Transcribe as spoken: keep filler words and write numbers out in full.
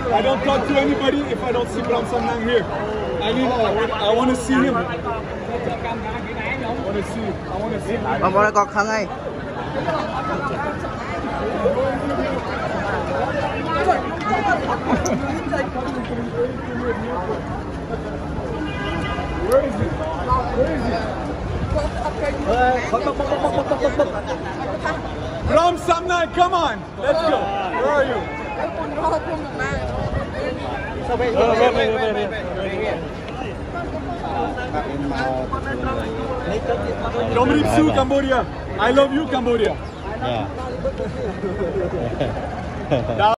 I don't talk to anybody if I don't see Bram Samnang here. I need. I want, I want to see him. I want to see. I want to see him. Bang boleh kok hangai. Where is he? Where is he? Bram Samnang, come on. Let's go. Where are you? Wait, wait, wait, wait, wait, wait. Domrip Su, Cambodia. I love you, Cambodia. Yeah.